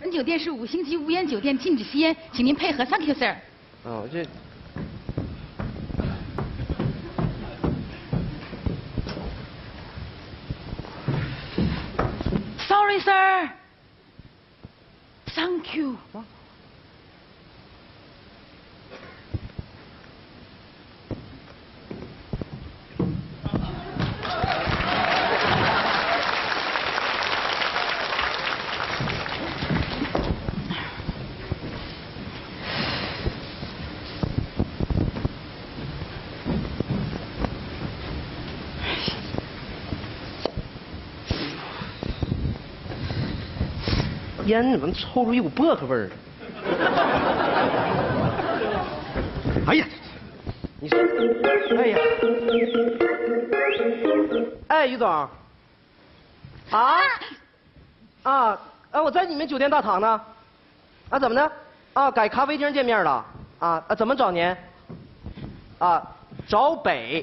本酒店是5星级无烟酒店，禁止吸烟，请您配合 ，Thank you, sir。 哦，这。 Sorry, sir. Thank you. 烟怎么抽出一股薄荷味儿？哎呀，你说，哎呀，哎，于总，我在你们酒店大堂呢，怎么的？改咖啡厅见面了，怎么找您？找北，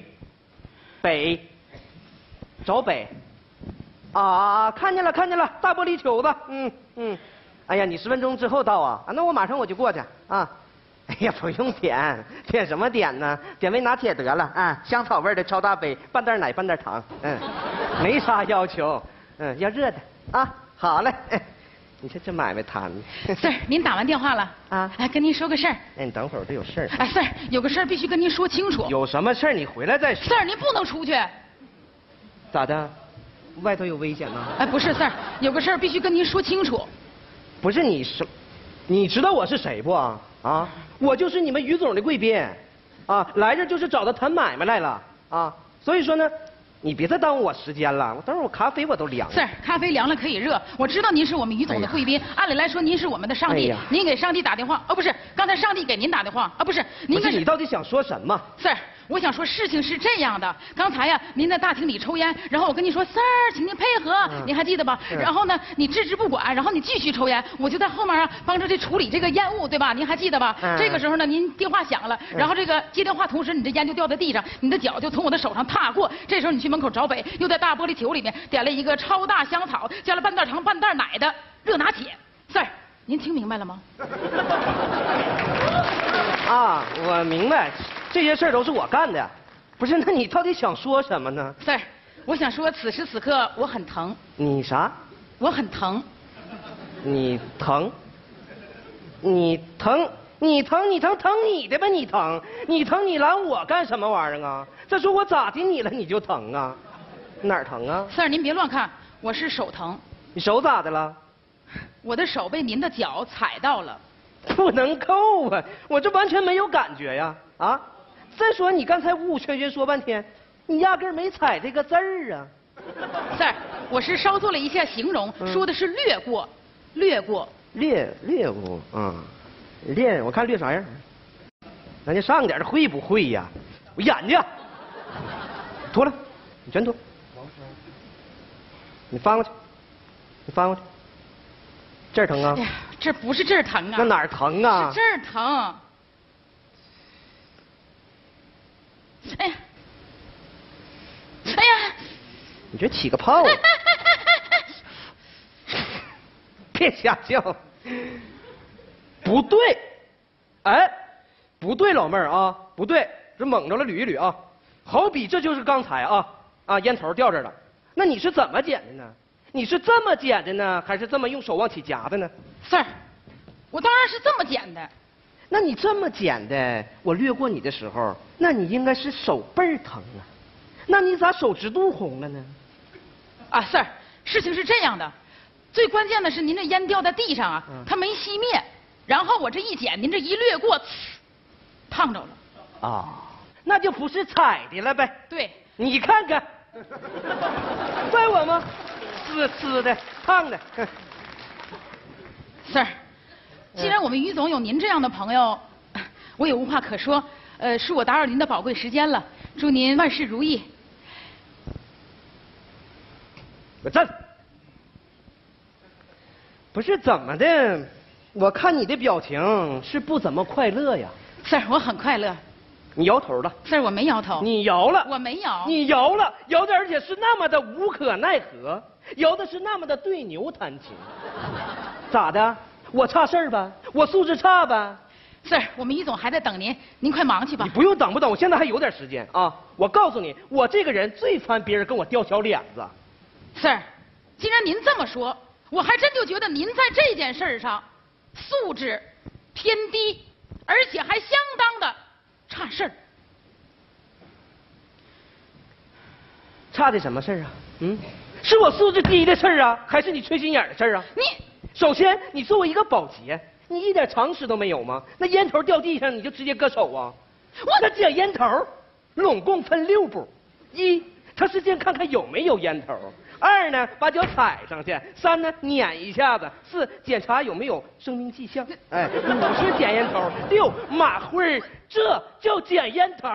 找北，看见了，大玻璃球子，哎呀，你10分钟之后到啊？那我马上我就过去啊。哎呀，不用点什么点呢？点杯拿铁得了啊，香草味的超大杯，半袋奶半袋糖，没啥要求，要热的啊。好嘞，你看这买卖谈的。 Sir， 您打完电话了啊？跟您说个事儿。 你等会儿，这有事儿。 Sir， 有个事儿必须跟您说清楚。 有什么事儿你回来再说。 Sir， 您不能出去。 咋的？外头有危险呢？ 不是 ，Sir， 有个事儿必须跟您说清楚。 不是你知道我是谁不啊？我就是你们于总的贵宾，来这就是找他谈买卖来了啊。所以说呢，你别再耽误我时间了，等会儿我咖啡我都凉了。 Sir， 咖啡凉了可以热。我知道您是我们于总的贵宾，按理来说您是我们的上帝，您给上帝打电话，不是，刚才上帝给您打电话，不是，您你到底想说什么 ？Sir。我想说，事情是这样的，刚才呀，您在大厅里抽烟，然后我跟您说，Sir， 请您配合，您还记得吧？然后呢，你置之不管，然后你继续抽烟，我就在后面帮着这处理这个烟雾，对吧？您还记得吧？这个时候呢，您电话响了，然后这个接电话同时，你这烟就掉在地上，你的脚就从我的手上踏过。这时候你去门口找北，又在大玻璃球里面点了一个超大香草，加了半袋糖、半袋奶的热拿铁。Sir， 您听明白了吗？ 我明白。这些事儿都是我干的，不是？那你到底想说什么呢 ？Sir， 我想说，此时此刻我很疼。 你啥？ 我很疼。 你疼？你疼你的吧？你疼你拦我干什么玩意儿啊？再说我咋的你了你就疼啊？哪儿疼啊 ？Sir， 您别乱看，我是手疼。 你手咋的了？ 我的手被您的脚踩到了。 不能够啊！我这完全没有感觉呀！再说你刚才呜呜圈圈说半天，你压根儿没踩这个字儿啊 ！Sir， 我是稍做了一下形容，说的是略过。略过， 我看略啥样？咱就上点会不会呀？我眼睛脱了，你全脱。你翻过去，这儿疼啊？ 哎呀，这不是这儿疼啊。 那哪儿疼啊？ 是这儿疼。哎呀！ 你这起个泡啊！别瞎叫！不对，不对，老妹儿啊，不对，这蒙着了，捋一捋啊。好比这就是刚才烟头掉这儿了，那你是怎么捡的呢？你是这么捡的呢，还是这么用手往起夹的呢 ？Sir， 我当然是这么捡的。 那你这么捡的，我掠过你的时候，那你应该是手倍儿疼啊，那你咋手指肚红了呢 ？Sir， 事情是这样的，最关键的是您这烟掉在地上它没熄灭，然后我这一捡，您这一掠过，烫着了。 那就不是踩的了呗？ 对， 你看看，怪我吗？呲的，烫的。 Sir。既然我们于总有您这样的朋友，我也无话可说。恕我打扰您的宝贵时间了，祝您万事如意。 我站。不是怎么的？我看你的表情是不怎么快乐呀。 Sir， 我很快乐。 你摇头了。 Sir， 我没摇头。 你摇了。 我没摇。 你摇了，摇的而且是那么的无可奈何，摇的是那么的对牛弹琴。咋的？ 我差事儿吧？我素质差吧？ Sir， 我们于总还在等您，您快忙去吧。 你不用等不等，我现在还有点时间啊！我告诉你，我这个人最烦别人跟我掉小脸子。 Sir， 既然您这么说，我还真就觉得您在这件事上素质偏低，而且还相当的差事儿。 差的什么事儿啊？是我素质低的事儿啊，还是你缺心眼儿的事儿啊？ 你首先，你作为一个保洁，你一点常识都没有吗？那烟头掉地上你就直接割手啊？那捡烟头，拢共分6步：一，他是先看看有没有烟头；二呢，把脚踩上去；三呢，碾一下子；四，检查有没有生命迹象；哎，5是捡烟头；6，马虎，这叫捡烟头。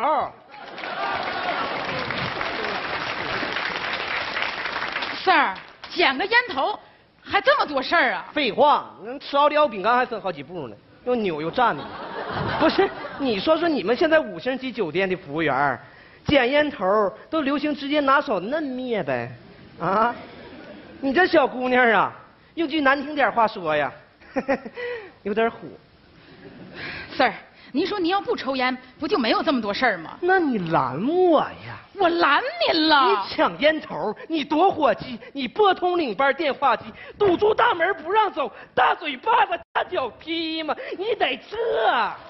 Sir， 捡个烟头还这么多事儿啊？ 废话，吃奥利奥饼干还分好几步呢，又扭又站的。不是，你说说你们现在5星级酒店的服务员，捡烟头都流行直接拿手嫩灭呗？啊，你这小姑娘啊，用句难听点话说呀，有点虎。 Sir， 您说您要不抽烟，不就没有这么多事儿吗？ 那你拦我呀？ 我拦您了。 你抢烟头，你夺火机，你拨通领班电话机，堵住大门不让走，大嘴巴子大脚踢嘛，你得这。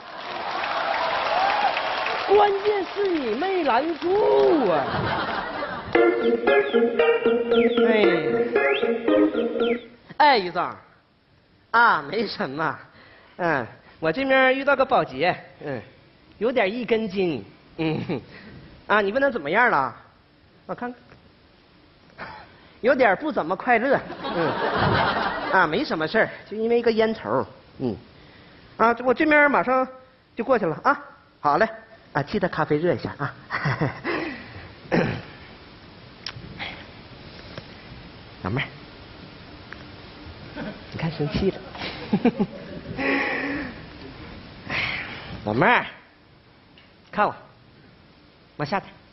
关键是你没拦住啊！哎，于总，啊，没什么，我这边遇到个保洁，有点1根筋，啊，你问他怎么样了？我看看，有点不怎么快乐，啊，没什么事儿，就因为一个烟头，啊，我这边马上就过去了啊，好嘞，啊，记得咖啡热一下啊。老妹儿，你看生气了。老妹儿，看我，往下点。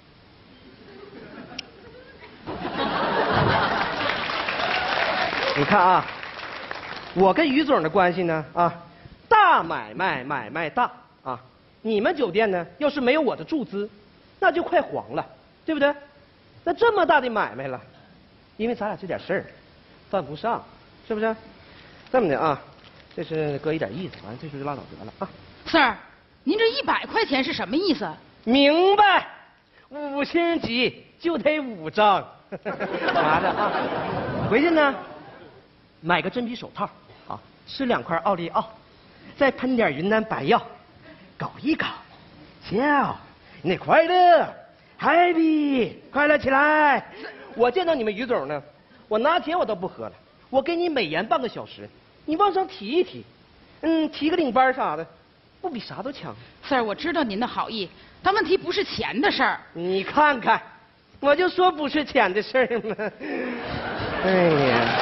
你看啊，我跟于总的关系呢啊，大买卖买卖大啊。你们酒店呢，要是没有我的注资，那就快黄了，对不对？那这么大的买卖了，因为咱俩这点事儿，犯不上，是不是？这么的啊，这是哥一点意思，完了这事就拉倒得了啊。 Sir， 您这100块钱是什么意思？ 明白，5星级就得5张，拿着啊。回去呢，买个真皮手套，啊，吃2块奥利奥，再喷点云南白药，搞一搞，笑，你得快乐 ，happy， 快乐起来。我见到你们于总呢，我拿铁我都不喝了，我给你美颜半个小时，你往上提一提，提个领班啥的，不比啥都强。 Sir， 我知道您的好意，但问题不是钱的事儿。 你看看，我就说不是钱的事儿嘛。哎呀，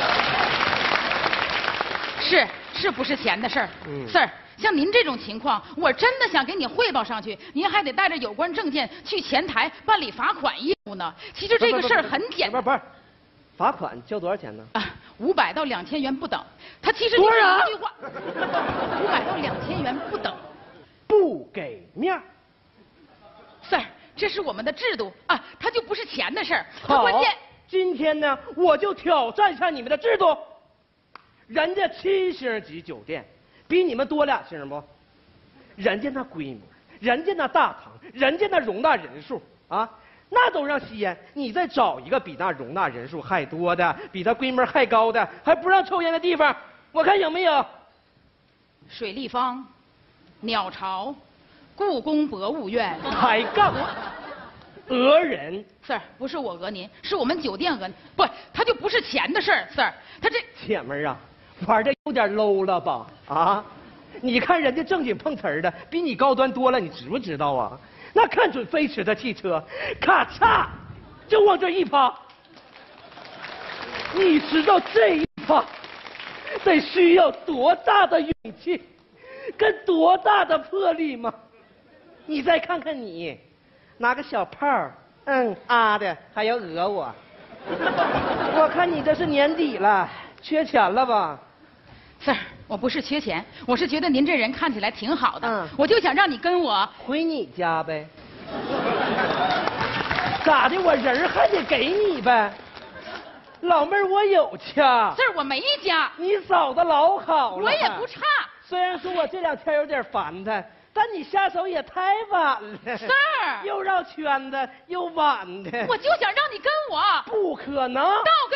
是不是钱的事儿？Sir， 像您这种情况，我真的想给你汇报上去，您还得带着有关证件去前台办理罚款业务呢。其实这个事儿很简单。 不是，罚款交多少钱呢 ？500到2000元不等。它其实多少？ 一句话，500到2000元不等。 不给面儿。 Sir， 这是我们的制度啊，它就不是钱的事儿。 好， 关键今天呢，我就挑战一下你们的制度。人家7星级酒店比你们多2星不？人家那规模，人家那大堂，人家那容纳人数啊，那都让吸烟。你再找一个比那容纳人数还多的，比那规模还高的，还不让抽烟的地方，我看有没有？ 水立方、鸟巢、故宫博物院。 抬杠！讹人 ，Sir， 不是我讹您，是我们酒店讹您。不，它就不是钱的事儿 ，Sir， 他这姐们儿啊，玩的有点 low 了吧？啊，你看人家正经碰瓷儿的比你高端多了，你知不知道啊？那看准飞驰的汽车，咔嚓就往这一趴。你知道这一趴得需要多大的勇气，跟多大的魄力吗？你再看看你，拿个小炮的还要讹我，我看你这是年底了，缺钱了吧 ？Sir， 我不是缺钱，我是觉得您这人看起来挺好的， 嗯我就想让你跟我。 回你家呗。咋的？我人还得给你呗。老妹儿，我有家。 这儿我没家， 你找的老好了。 我也不差。 虽然说我这2天有点烦他，但你下手也太晚了。 四儿， 又绕圈子又晚的。 我就想让你跟我。 不可能。 到